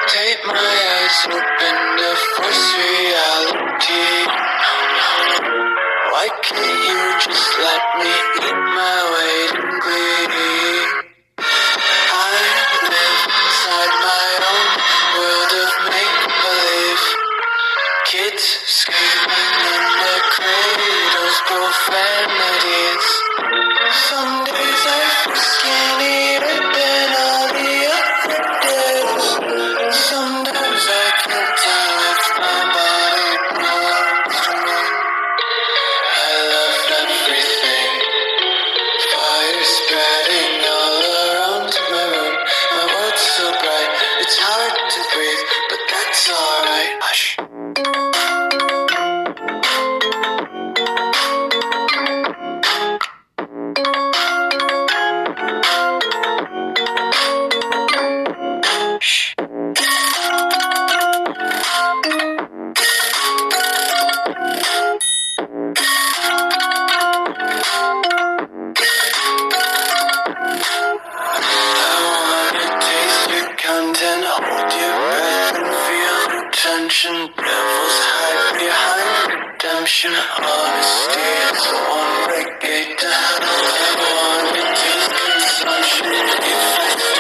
Tape my eyes open to force reality. Why can't you just let me eat my weight in glee? I live inside my own world of make-believe. Kids screaming in their cradles, profanities. Some days I feel skinnier than all the other days. Sometimes I can't tell if my body belongs to me. I love everything. Fire spreading all around my room. My world's so bright, it's hard to breathe, but that's alright. Hush. Content, hold your breath and feel the tension. Devils hide behind redemption. Honesty is the one way gate to hell. I want to taste consumption. If I